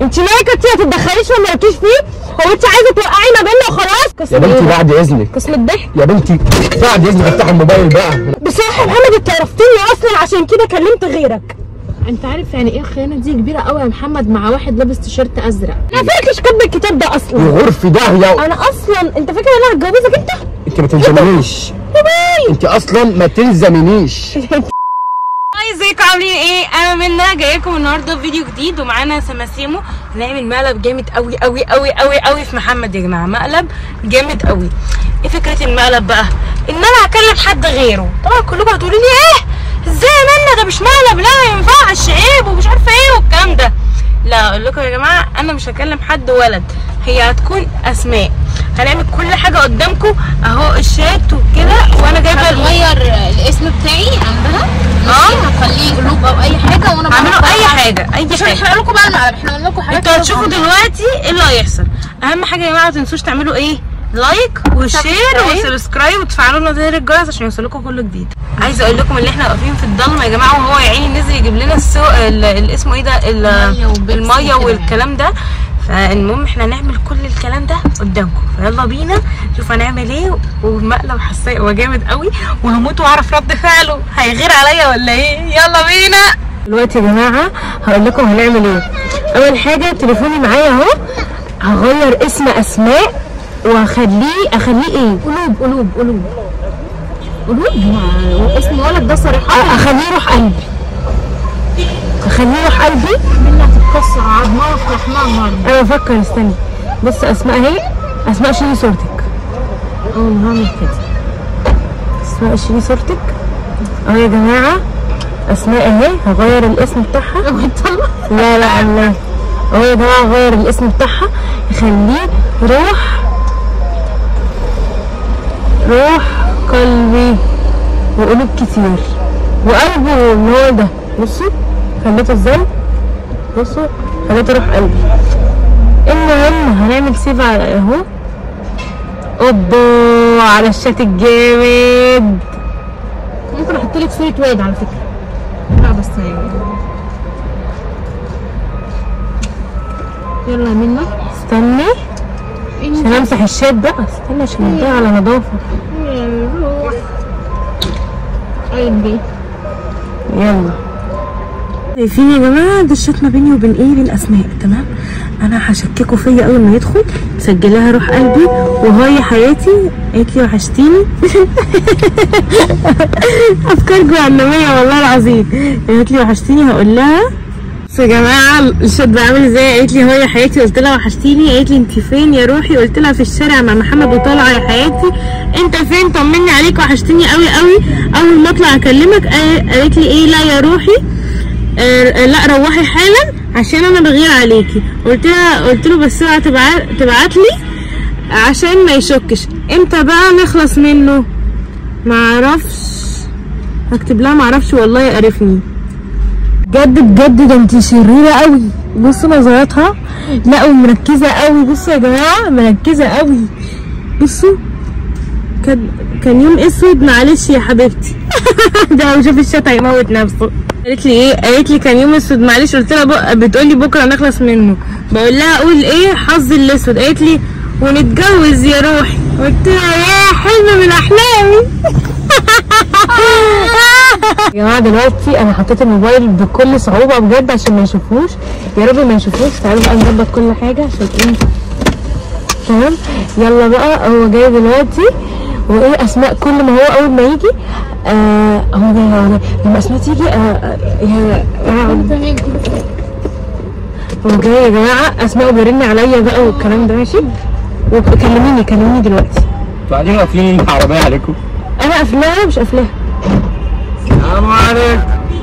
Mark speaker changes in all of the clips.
Speaker 1: انت مالك انت ما تتدخليش وما مالكيش فيه؟ هو انت عايزه توقعي ما بيننا وخلاص؟
Speaker 2: يا بنتي بعد اذنك.
Speaker 1: قسم الضحك
Speaker 2: يا بنتي بعد اذنك افتح الموبايل بقى.
Speaker 1: بصراحه يا محمد انت عرفتني اصلا عشان كده كلمت غيرك.
Speaker 3: انت عارف يعني ايه الخيانه دي كبيره قوي يا محمد مع واحد لابس تيشيرت ازرق؟
Speaker 1: انا فاكرش كاتب الكتاب ده اصلا.
Speaker 2: الغرف ده يا
Speaker 1: انا اصلا انت فاكر ان انا هتجوزك انت؟
Speaker 2: انت ما تلزمنيش. انت اصلا ما تلزمنيش.
Speaker 4: ازيكم عاملين ايه؟ انا منى جايه لكم النهارده بفيديو جديد ومعانا سماسيمو. هنعمل مقلب جامد قوي قوي قوي قوي قوي في محمد يا جماعه، مقلب جامد قوي. ايه فكره المقلب بقى؟ ان انا هكلم حد غيره. طبعا كلكم هتقولوا لي ايه؟ ازاي يا منى ده مش مقلب، لا ما ينفعش، عيب ومش عارفه ايه والكلام ده. لا اقول لكم يا جماعه انا مش هكلم حد ولد، هي هتكون اسماء. هنعمل كل حاجه قدامكم اهو، الشات وكده، وانا جايبه
Speaker 3: هغير الاسم بتاعي عندها هخليه قلوب او اي حاجه، وانا
Speaker 4: هعملوا اي حاجه
Speaker 3: مش هنحرق لكم بقى المقلب، احنا قلنا لكم حاجات
Speaker 4: انتوا هتشوفوا دلوقتي ايه اللي هيحصل. اهم حاجه يا جماعه ما تنسوش تعملوا ايه؟ لايك وشير وسبسكرايب وتفعلوا لنا زر الجرس عشان يوصلكم كل جديد. عايزه اقول لكم ان احنا واقفين في الضلمه يا جماعه، وهو يا عيني نزل يجيب لنا اسمه ايه ده، الميه والكلام ده. فالمهم احنا هنعمل كل الكلام ده قدامكم، فيلا بينا نشوف هنعمل ايه. والمقلب حساسه وجامد قوي، وهموت واعرف رد فعله، هيغير عليا ولا ايه؟ يلا بينا.
Speaker 1: دلوقتي يا جماعه هقول لكم هنعمل ايه. اول حاجه تليفوني معايا اهو، هغير اسم اسماء واخليه ايه؟ قلوب
Speaker 3: اسم ولد ده صريحه
Speaker 1: اخليه روح قلبي.
Speaker 3: منى هتتكسر عظمها في لحمها النهارده.
Speaker 1: انا بفكر، استني بص اسماء اهي، اسماء شيلي صورتك.
Speaker 3: هعمل كده.
Speaker 1: اسماء شيلي صورتك اهو يا جماعه. اسماء اهي، هغير الاسم بتاعها. لا اهو يا جماعه، هغير الاسم بتاعها يخليه روح قلبي وقلوب كتير وقلبه اللي هو ده. بصوا خليته ازاي، بصوا خليته روح قلبي. المهم هنعمل سيف على اهو، اوبا على الشات الجامد.
Speaker 3: ممكن احط لك صوره واد على فكره. لا بس يلا يا منى
Speaker 1: استني عشان امسح الشات بقى، استني عشان اديها على نظافه.
Speaker 3: روح قلبي
Speaker 1: يلا.
Speaker 4: شايفين يا جماعه ده الشات ما بيني وبين بين اسماء، تمام؟ انا هشككوا فيا اول ما يدخل. مسجلاها روح قلبي وهاي حياتي، قالت لي وحشتيني. افكار جهنميه والله العظيم. قالت لي وحشتيني، هقول لها بصوا يا جماعه الشات بقى عامل ازاي. قالت لي هاي يا حياتي، قلت لها وحشتيني. قالت لي انت فين يا روحي؟ قلت لها في الشارع مع محمد وطالعه يا حياتي. انت فين؟ طمني عليك، وحشتيني قوي قوي، اول ما اطلع اكلمك. قالت لي ايه؟ لا يا روحي لا روحي حالا عشان انا بغير عليكي. قلت له بس اوعى تبعت لي عشان ما يشكش. امتى بقى نخلص منه؟ معرفش، هكتب لها معرفش والله يقرفني. بجد ده انت شريره قوي. بصوا نظراتها، لا ومركزه قوي. بصوا يا جماعه مركزه قوي. بصوا كان يوم اسود، معلش يا حبيبتي. ده لو شاف الشات هيموت نفسه. قالت لي ايه؟ قالت لي كان يوم اسود معلش. قلت لها بتقول لي بكره نخلص منه. بقول لها اقول ايه؟ حظي الاسود. قالت لي ونتجوز يا روحي. قلت لها يا حلم من احلامي.
Speaker 1: يا جماعه دلوقتي انا حطيت الموبايل بكل صعوبه بجد عشان ما يشوفوش، يا رب ما يشوفوش. تعالوا بقى نظبط كل حاجه عشان ايه تمام. يلا بقى هو جاي دلوقتي، وايه اسماء كل ما هو اول ما يجي هو جاي لما اسماء تيجي هو جاي يا جماعه. اسماء بيرن عليا بقى والكلام ده ماشي. كلميني دلوقتي.
Speaker 2: بعدين قافلين العربيه عليكم.
Speaker 1: انا قافلاها مش قافلاها.
Speaker 2: السلام عليكم.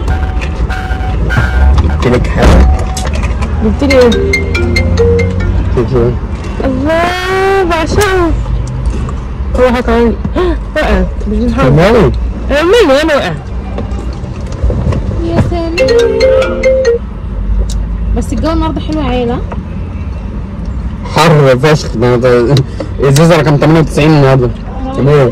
Speaker 2: جبت لك حاجه.
Speaker 1: جبت لي ايه؟ الله بعشقه. هو هتعمل وقعت مش بنحاول.
Speaker 2: مالي
Speaker 1: انا وقعت.
Speaker 3: يا سلام. بس الجو النهارده حلو يا عيله.
Speaker 2: حر فشخ. الازازه رقم 98 النهارده. تمام.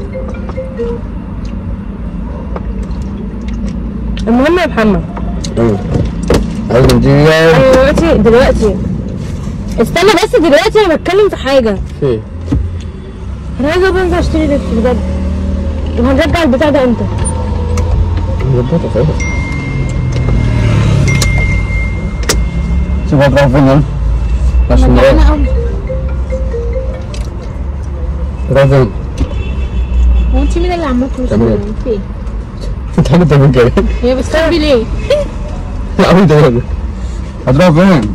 Speaker 1: المهم يا محمد،
Speaker 2: ايوه دلوقتي
Speaker 1: استنى بس دلوقتي انا بتكلم في حاجه.
Speaker 2: ايه؟
Speaker 1: انا عايزه بقى انزل اشتري لبس بجد. وهنرجع البتاع ده امتى؟
Speaker 2: نظبطها خلاص. شوف هتروح فين يلا عشان نروح.
Speaker 3: انا قوي.
Speaker 2: تروح فين؟
Speaker 3: هو انت مين اللي عمال
Speaker 2: تعمل ايه؟
Speaker 3: في ايه؟
Speaker 2: انت عامل تعمل كده؟
Speaker 3: هي بتخبي ليه؟
Speaker 2: عامل كده. هتروح فين؟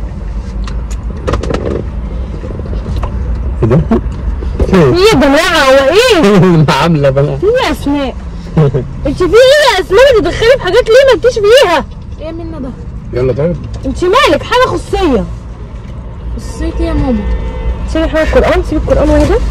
Speaker 2: ايه ده؟
Speaker 1: في يا جماعه هو ايه؟
Speaker 2: عامله بقى.
Speaker 1: في يا اسماء. انت في ايه يا اسماء بتدخلي في حاجات ليه ما انتيش فيها؟
Speaker 3: ايه منا ده؟
Speaker 2: يلا طيب.
Speaker 1: انت مالك حاجه خصوصيه.
Speaker 3: الصيت يا ماما.
Speaker 1: سيبي حاجه القران، سيبي القران وهي ده.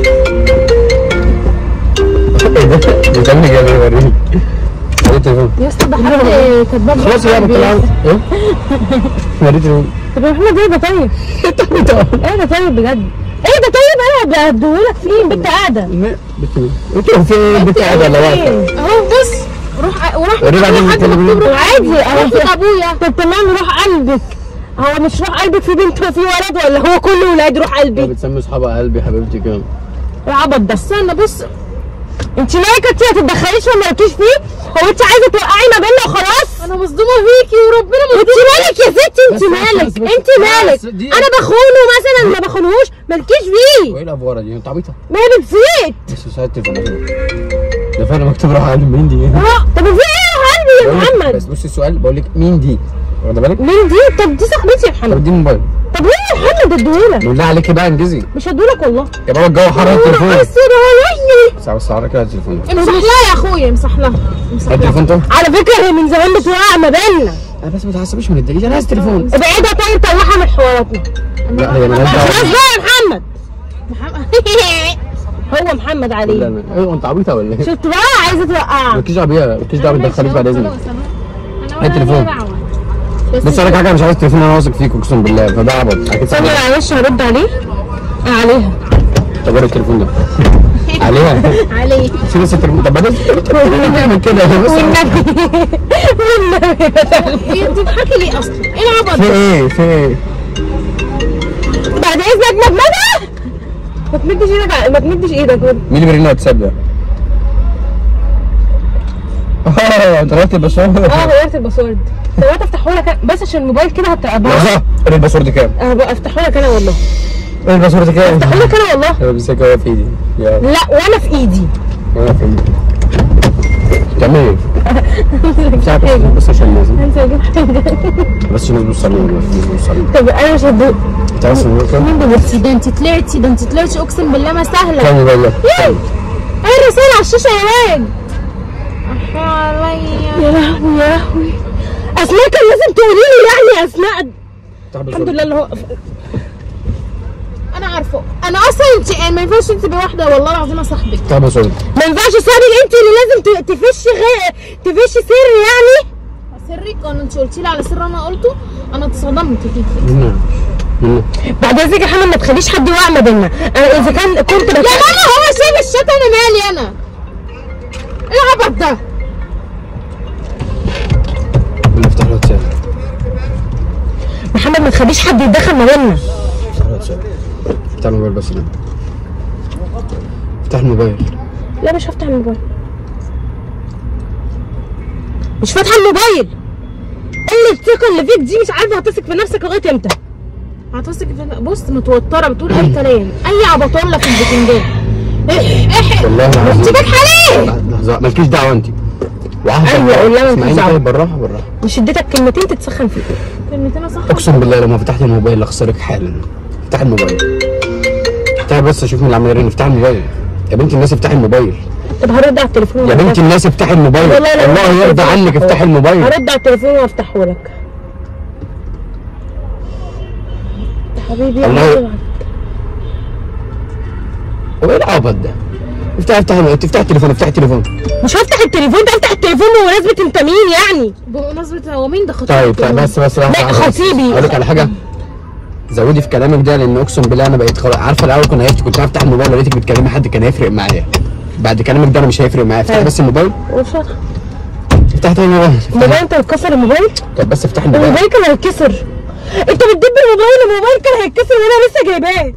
Speaker 2: بتعمل ايه يا وريني؟ وريني التليفون.
Speaker 1: يا اسطى ده حد كاتباب.
Speaker 2: خلاص يا بطلع. ايه؟ وريني التليفون.
Speaker 1: طب يا محمد ايه ده طيب؟ ايه ده طيب بجد؟ ايه ده طيب انا بديهولك فين؟ بنت قاعده.
Speaker 2: انت فين؟ بنت قاعده ولا واقفه؟
Speaker 3: اهو بص وراح
Speaker 2: وريني بعدين التليفون.
Speaker 1: عادي
Speaker 3: روح ابويا.
Speaker 1: طب تمام روح قلبك. هو مش روح قلبك في بنت وفي ولد ولا هو كله ولاد روح قلبي؟
Speaker 2: بتسمي اصحابها قلبي حبيبتي كام؟
Speaker 1: ايه العبط ده؟
Speaker 3: استنى بص.
Speaker 1: انت مالك انت ما تتدخليش وما مالكيش فيه؟ هو انت عايزه توقعي ما بيننا وخلاص؟
Speaker 3: انا مصدومه فيكي وربنا
Speaker 1: انت مالك يا ستي؟ انت مالك؟ انت مالك؟ انا بخونه مثلا ما بخونهوش مالكيش فيه.
Speaker 2: وايه الافوره دي؟ انت عبيطه؟
Speaker 1: مالك فيك؟
Speaker 2: بس ساعه التليفون ده فعلا مكتوب راح قلب مين دي؟
Speaker 1: طب في ايه يا قلبي يا محمد؟
Speaker 2: بس بصي السؤال بقول لك مين دي؟ واخده بالك؟
Speaker 1: مين دي؟ طب دي صاحبتي يا
Speaker 2: طب
Speaker 1: محمد.
Speaker 2: اديني موبايل.
Speaker 1: طب ليه يا محمد اديهولك؟
Speaker 2: بالله عليكي بقى انجزي.
Speaker 1: مش هديهولك والله.
Speaker 2: يا بابا الجو حر التليفون.
Speaker 1: بس يا
Speaker 2: ساعه بس على كده التليفون.
Speaker 3: امسح لها يا اخويا امسح لها.
Speaker 2: التليفون ده؟
Speaker 1: على فكره هي من زمان بتوقع ما بيننا.
Speaker 2: انا بس ما تعصبيش من الدقيقه انا عايز تليفون.
Speaker 1: ابعدها طيب طلعها من حواراتنا.
Speaker 2: لا هي مالهاش
Speaker 1: خلاص
Speaker 2: دعوه.
Speaker 1: بقى يا محمد. هو محمد
Speaker 2: لا
Speaker 1: عليه.
Speaker 2: لا ايوه انت عبيطه ولا ايه؟
Speaker 1: شفت بقى عايزه توقعها.
Speaker 2: مالكيش دعوه بيها، مالكيش دعوه بتدخليش بعد اذنك.
Speaker 3: هات
Speaker 2: التليفون. بص اقول لك حاجه، مش عايز التليفون انا واثق فيك اقسم بالله فده عبط اكيد.
Speaker 1: ثانيه معلش هرد عليه. عليها.
Speaker 2: طب وري التليفون ده. عليها.
Speaker 3: عليه.
Speaker 2: شيل بس التليفون. طب بعدين نعمل كده بص.
Speaker 1: والنبي
Speaker 3: هي بتضحكي ليه اصلا؟ ايه العبط
Speaker 2: في
Speaker 3: ده؟
Speaker 2: ايه؟ في ايه؟
Speaker 1: بعد اذنك مجمدة. ما تمدش ايدك ما تمدش ايدك.
Speaker 2: مين اللي بيرن واتساب ده؟ انت غيرت الباسورد؟
Speaker 1: غيرت الباسورد. دلوقتي افتحه لك بس عشان الموبايل كده هتبقى
Speaker 2: لحظه، قول الباسورد كام؟
Speaker 1: بقى افتحه لك انا والله.
Speaker 2: قول الباسورد كام؟
Speaker 1: افتحه لك انا والله.
Speaker 2: انا بمسكها وهي في ايدي. يلا
Speaker 1: لا وانا في ايدي.
Speaker 2: وانا في ايدي. بتعملي ايه؟ مش عارف بس عشان لازم
Speaker 1: انت اجيب حاجه.
Speaker 2: بس عشان الناس بتصلي والله الناس بتصلي.
Speaker 1: طب انا مش هدوق.
Speaker 2: انت عايز تقول كام؟
Speaker 3: مين بنتي؟ ده انت طلعتي اقسم بالله ما سهله.
Speaker 2: كام والله؟
Speaker 1: ايه الرسالة على الشاشة يا واد؟
Speaker 3: عليا.
Speaker 1: يا لهوي يا لهوي. اسماء كان لازم تقولي لي يعني يا اسماء. الحمد لله اللي هو
Speaker 3: انا عارفه. انا اصلا انت ما ينفعش انت بواحده والله العظيم صاحبك.
Speaker 2: بتاع باسورد.
Speaker 1: ما ينفعش صابر انت اللي لازم تفشي سر يعني.
Speaker 3: سرك انت قلتي لي على سر انا قلته. انا اتصدمت فيكي.
Speaker 1: بعد اذنك يا حمد ما تخليش حد يوقع ما بيننا. انا اذا كان كنت
Speaker 3: يا ماما هو سايب الشات انا مالي انا. ايه العبط ده؟
Speaker 2: اللي افتح له واتساب.
Speaker 1: محمد ما تخليش حد يتدخل ما بيننا.
Speaker 2: افتح له واتساب. افتح الموبايل بس ده. افتح الموبايل.
Speaker 1: لا مش هفتح الموبايل. مش فاتحه الموبايل. قلة الثقة اللي فيك دي مش عارفة هتثق في نفسك لغاية امتى؟
Speaker 3: هتثق في بص متوتره بتقول اي كلام اي عبطله في البتنجان.
Speaker 2: والله العظيم.
Speaker 3: انت فاتحه ليه؟
Speaker 2: لحظه مالكيش دعوه انت.
Speaker 1: ايوه قول لها مالكيش دعوه.
Speaker 2: طيب بالراحه بالراحه.
Speaker 1: مش اديتك كلمتين تتسخن فيك.
Speaker 3: كلمتين صح.
Speaker 2: اقسم بالله لو ما فتحت الموبايل اخسرك حالا. افتح الموبايل. افتح بس اشوف مين اللي عمال يرن. افتح الموبايل. يا بنت الناس افتحي الموبايل.
Speaker 1: طب هرد على التليفون.
Speaker 2: يا بنت الناس افتحي الموبايل. الله يرضى عنك افتحي الموبايل.
Speaker 1: هرد على التليفون وافتحه لك. حبيبي
Speaker 2: الله. هو ايه العبط ده؟ افتح التليفون. افتح التليفون.
Speaker 1: مش هفتح التليفون ده افتح التليفون بمناسبة انت مين يعني؟
Speaker 3: بمناسبة هو مين ده خطيبي؟
Speaker 2: طيب بس
Speaker 1: لا خطيبي.
Speaker 2: اقول لك على حاجه. زودي في كلامك ده لان اقسم بالله انا بقيت خلاص عارفه. الاول كنت هفتح الموبايل لقيتك بتكلمي حد كان هيفرق معايا. بعد كلامك ده انا مش هيفرق معايا. افتح بس الموبايل. افتح تاني الموبايل.
Speaker 1: الموبايل انت بتكسر الموبايل؟
Speaker 2: طب بس افتح الموبايل.
Speaker 1: الموبايل كان هيتكسر. انت بتدب الموبايل
Speaker 4: الموبايل كان هيتكسر وانا لسه جايباه.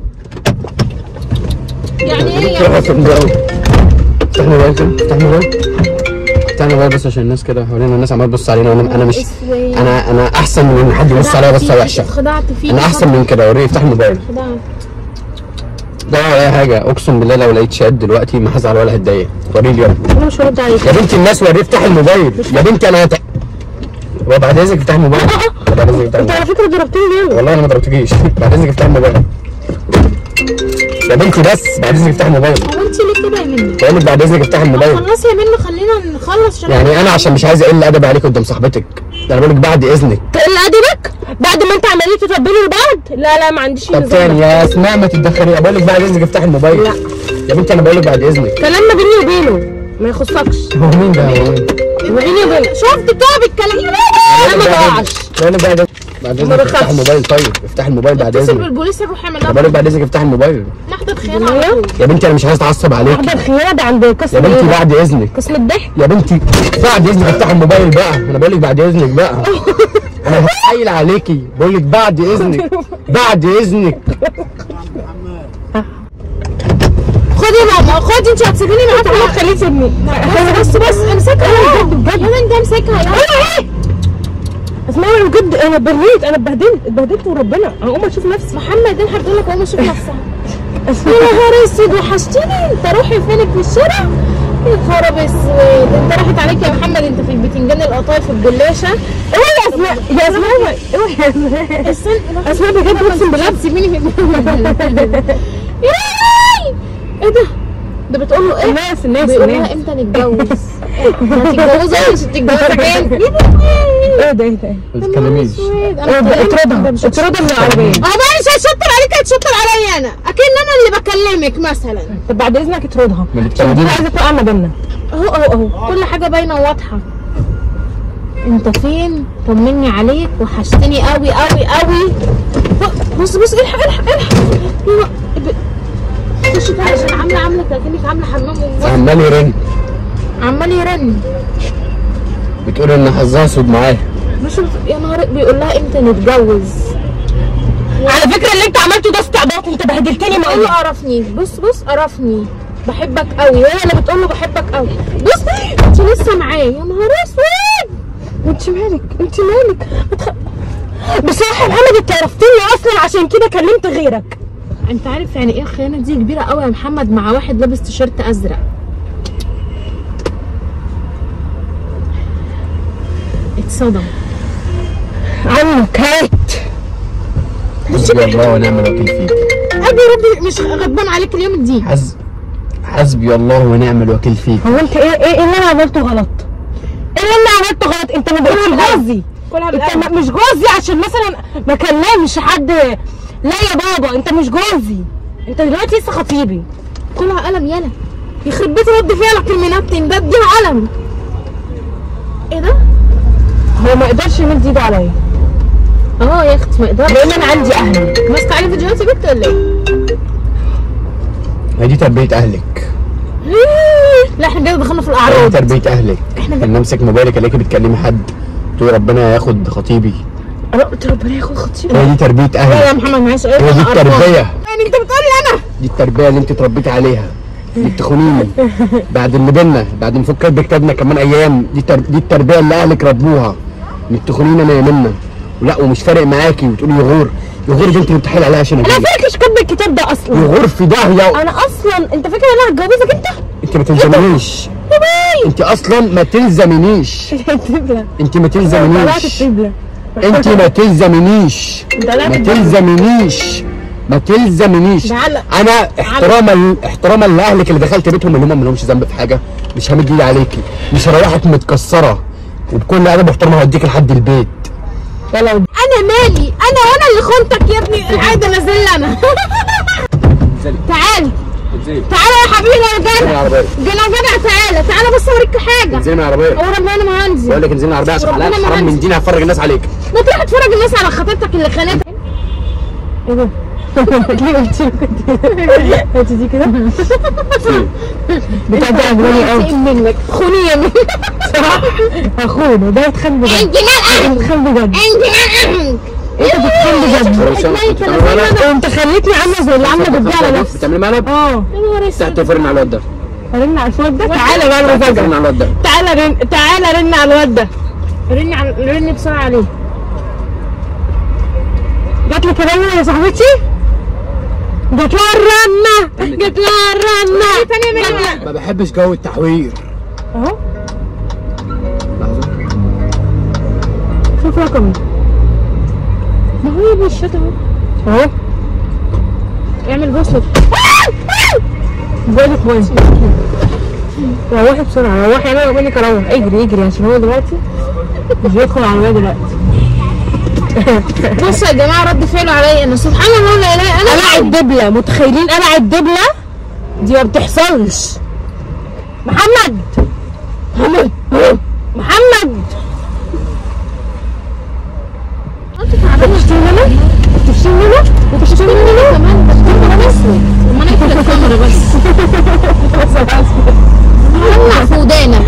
Speaker 3: يعني ايه
Speaker 2: كده حاسس بموبايل. افتح الموبايل كده، افتح الموبايل. افتح الموبايل بس عشان الناس كده حوالينا، الناس عماله تبص علينا وانا مش انا احسن من ان حد يبص عليا بصه وحشه.
Speaker 3: خدعت فيك.
Speaker 2: انا احسن من كده. وريني افتح الموبايل.
Speaker 3: خدعت.
Speaker 2: ده ولا اي حاجه، اقسم بالله لو لقيت شات دلوقتي ما هزعل ولا هتضايق. وريني يلا.
Speaker 1: انا مش هرد عليك
Speaker 2: يا بنتي الناس وريه افتح الموبايل يا بنتي. انا بعد اذنك افتح الموبايل. بعد اذنك افتح
Speaker 1: انت على
Speaker 2: الموبايل.
Speaker 1: فكره ضربتني جامد.
Speaker 2: والله انا ما ضربتكيش. بعد اذنك افتح الموبايل يا بنتي، بس بعد اذنك افتح الموبايل.
Speaker 3: هو انت ليه كده يا منى؟
Speaker 2: بقول لك بعد اذنك افتح الموبايل.
Speaker 3: خلاص يا منى خلينا نخلص عشان
Speaker 2: يعني انا عشان مش عايز اقل ادب عليك قدام صاحبتك، ده انا بقول لك بعد اذنك.
Speaker 1: تقل ادبك بعد ما انت عمالين تطبلوا لبعض؟ لا ما عنديش
Speaker 2: طب
Speaker 1: النظام
Speaker 2: تاني
Speaker 1: ده.
Speaker 2: يا اسماء ما تتدخلي، بقول لك بعد اذنك افتح الموبايل.
Speaker 1: لا
Speaker 2: يا بنتي انا بقول لك بعد اذنك.
Speaker 1: كلام ما بيني وبينه ما يخصكش.
Speaker 2: هو مين ده؟ هو مين؟
Speaker 1: ما بيني وبينه.
Speaker 3: شفت بتوع بتكلمني
Speaker 1: انا ما بقعش.
Speaker 2: بقول لك بعد اذنك افتح الموبايل. طيب افتح الموبايل بعد
Speaker 3: اتصل
Speaker 2: اذنك.
Speaker 3: بالبوليس نروح نعمل
Speaker 2: بقول لك بعد اذنك افتح الموبايل.
Speaker 3: نحضر خيانه على طول.
Speaker 2: يا بنتي انا مش عايز اتعصب عليك.
Speaker 1: واحده الخيانه ده عند قسم
Speaker 2: يا بنتي
Speaker 1: ايه؟
Speaker 2: بعد اذنك.
Speaker 1: قسم الضحك.
Speaker 2: يا بنتي بعد اذنك افتح الموبايل بقى. انا بقول لك بعد اذنك بقى. انا هتحايل عليكي. بقول لك بعد اذنك. بعد اذنك.
Speaker 3: خدي يا ماما خدي، انت هتسيبيني معاك.
Speaker 1: تعالى خليه يسيبني.
Speaker 3: بس امسكها
Speaker 1: بجد
Speaker 3: يلا انت امسكها يلا.
Speaker 1: اسمعي انا بجد انا اتبهدلت وربنا هقوم اشوف نفسي.
Speaker 3: محمد الحق بتقول لك قوم اشوف نفسها. يا نهار اسود وحشتيني. انت روحي فينك في الشارع؟ يا خراب اسود. انت راحت عليك يا محمد. انت في البتنجان القطايف الجلاشه.
Speaker 1: اوعي يا اسماء يا اسماء اوعي يا اسماء.
Speaker 3: استنى
Speaker 1: اسماء بجد اقسم بالله
Speaker 3: تسيبيني في ايه ده بتقول له ايه؟
Speaker 1: الناس
Speaker 3: بيقول لها امتى نتجوز؟ هتتجوزوا ولا مش هتتجوزوا كام؟
Speaker 1: ايه ده
Speaker 2: ما تتكلميش.
Speaker 1: اطردها من العربيه.
Speaker 3: اه بقى مش هتشطر عليك هتشطر عليا انا. اكن انا اللي بكلمك مثلا.
Speaker 1: طب بعد اذنك اطردها
Speaker 2: ما
Speaker 1: عشان
Speaker 2: بتطرديش.
Speaker 1: عايزه توقع ما بيننا.
Speaker 3: اهو كل حاجه باينه وواضحه. انت فين؟ طمني عليك وحشتني قوي قوي قوي. بص الحق خش تعالى عشان عامله كأنك عامله حمام عمال يرن.
Speaker 2: بتقول ان حظها اسود معاها.
Speaker 3: مش يا نهار بيقول لها امتى نتجوز.
Speaker 1: على فكره اللي انت عملته ده استعباط. انت بهدلتني
Speaker 3: بتقول له قرفني. بص قرفني بحبك قوي. وهي اللي بتقول له بحبك قوي. بص انت لسه معاه. يا نهار اسود.
Speaker 1: انت مالك بصراحه يا محمد انت عرفتني اصلا عشان كده كلمت غيرك.
Speaker 3: انت عارف يعني ايه الخيانه دي كبيره قوي يا محمد مع واحد لابس تيشيرت ازرق. اتصدم
Speaker 1: عنك هات.
Speaker 2: حسبي الله ونعم الوكيل فيك.
Speaker 3: ابي ربي مش غضبان عليك اليوم دي.
Speaker 2: حسبي الله ونعم الوكيل فيك.
Speaker 1: هو انت ايه اللي انا عملته غلط؟ انت ما بقتش جوزي. انت مش جوزي عشان مثلا ما كلمش حد. لا يا بابا انت مش جوزي. انت دلوقتي لسه خطيبي.
Speaker 3: كلها قلم يالا. يخرب بيت رد فعلك المنتن ده. اديها قلم. ايه ده؟
Speaker 1: هو ما يقدرش يمد ايده عليا.
Speaker 3: يا اختي ما يقدرش.
Speaker 1: لان انا عندي اهلي.
Speaker 3: ماسكه عليه فيديوهات يا بنت ولا ايه؟
Speaker 2: ما دي تربيه اهلك.
Speaker 3: لا احنا كده دخلنا في
Speaker 2: دي
Speaker 3: الاعراض.
Speaker 2: تربيه اهلك. ان امسك موبايلك الاقيكي بتكلمي حد تقولي ربنا ياخد خطيبي.
Speaker 1: انا قلت ربنا ياخد خطيبي.
Speaker 2: هي دي تربيه
Speaker 3: لا يا
Speaker 2: اهلك.
Speaker 3: محمد معلش.
Speaker 2: هي دي التربيه.
Speaker 3: يعني انت بتقولي انا
Speaker 2: دي التربيه اللي انت اتربيتي عليها. اللي بتخونيني بعد اللي بينا، بعد ما فكرت بكتابنا كمان ايام. دي التربيه اللي اهلك ربوها. انك تخونيني انا يا منى. لا ومش فارق معاكي وتقولي يغور دي انت اللي بتحيل عليها عشان
Speaker 1: انا فاكرش كاتب الكتاب ده اصلا.
Speaker 2: يغور في داهيه.
Speaker 1: انا اصلا انت فاكر ان انا هتجوزك انت؟
Speaker 2: انت ما تلزمنيش. انت اصلا ما تلزمنيش. انت ما تلزمنيش. انت ما تلزمنيش. ما تلزمنيش. انا احتراما لاهلك اللي دخلت بيتهم اللي هم ما لهمش ذنب في حاجه. مش همد ايدي عليكي. مش هروحك متكسره. وبكل ادب واحترام هوديك لحد البيت.
Speaker 1: يلا
Speaker 3: انا مالي. وانا اللي خنتك يا ابني. العاده نازل انا. تعالى يا حبيبي. انا جدع. تعالى بس اوريك حاجه.
Speaker 2: انزلي من العربيه.
Speaker 3: وربنا ما هنزل.
Speaker 2: بقول لك انزلي من العربيه عشان حلال حرام من ديني هفرج الناس عليك.
Speaker 3: ما تروح تفرج الناس على خطيبتك اللي خانتك.
Speaker 1: ايه ده؟ ليه قلت لي كنت دي كده؟ بتاعتي عجباني قوي.
Speaker 3: منك خوني يا منى.
Speaker 1: هخونه ده يتخان بجد.
Speaker 3: انت مال
Speaker 1: يتخان بجد. انت بتتخن بجد. انت خليتني عامله زي اللي عامله بتبيع على نفسي.
Speaker 2: بتعملي مقلب؟
Speaker 3: يا نهار اسود.
Speaker 2: تحت فرن على الواد ده.
Speaker 1: رن على الواد ده. تعالى بقى
Speaker 2: فرن
Speaker 1: المفاجأة.
Speaker 2: على الواد ده.
Speaker 1: تعالى رن على الواد ده.
Speaker 3: رن بسرعه عليه.
Speaker 1: جات لك الرنة يا صاحبتي؟ جات لها الرنة. جات لها الرنة.
Speaker 2: ما بحبش جو التحوير.
Speaker 1: اهو
Speaker 2: لحظة.
Speaker 1: شوف رقمي.
Speaker 3: ما هو يبقى الشات اهو.
Speaker 1: اهو
Speaker 3: اعمل بوصلة.
Speaker 1: بقول لك كويس. روحي بسرعة، روحي. انا بقول لك اروح. اجري عشان هو دلوقتي مش هيدخل على الواد دلوقتي.
Speaker 3: بصوا يا جماعه رد فعله عليا انا سبحان الله لا اله انا
Speaker 1: قلع الدبلة. متخيلين قلع الدبلة؟ دي ما بتحصلش. محمد تشتمني انا؟ تشتمني انا؟ وتشتمني انا
Speaker 3: كمان بشتغل انا اسود. وما نقفل الكاميرا بس. ولع في ودانك.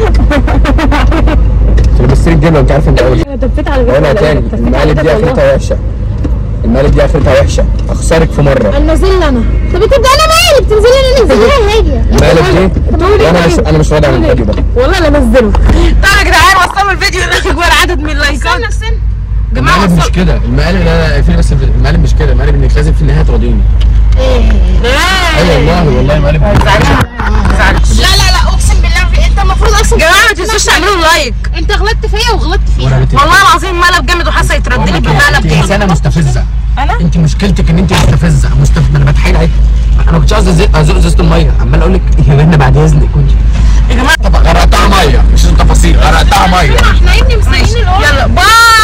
Speaker 2: تلبسي لي الجبنه انت عارف انت اول.
Speaker 1: انا تفيت على فكرة.
Speaker 2: اقولها تاني، المقالب دي اخرتها وحشه. المقالب دي اخرتها وحشه، اخسرك في مره.
Speaker 3: نازل انا. طب انت انا مالي بتنزلي انا نزليها هي.
Speaker 2: المقالب دي انا مش راضي عن الفيديو ده.
Speaker 1: والله انا انزله. طيب يا جدعان وصلوا الفيديو لاكبر عدد من اللايكات.
Speaker 3: استنى
Speaker 1: جماعه
Speaker 2: المقالب مش كده، المقالب لا في بس المقالب مش كده، المقالب انك لازم في النهايه تراضيني. ايوه والله مقالب.
Speaker 3: لا اقسم بالله انت المفروض اصلا
Speaker 1: يا جماعه ما تنسوش تعملوا لايك.
Speaker 3: انت غلطت فيا وغلطت فيها.
Speaker 1: والله العظيم مقلب جامد وحاسه يترد لي بمقلب
Speaker 2: انت
Speaker 1: جامد.
Speaker 2: انسانه مستفزه.
Speaker 1: انا؟
Speaker 2: انت مشكلتك ان انت مستفزه. انا بتحايل عليك. انا ما كنتش قصدي ازق ازازه الميه، عمال اقول لك يا بنت بعد اذنك كنت
Speaker 1: يا جماعه
Speaker 2: طب غرقتها ميه، مش التفاصيل، غرقتها ميه.
Speaker 3: احنا يا ابني مستنيين الاول.
Speaker 1: يلا باي.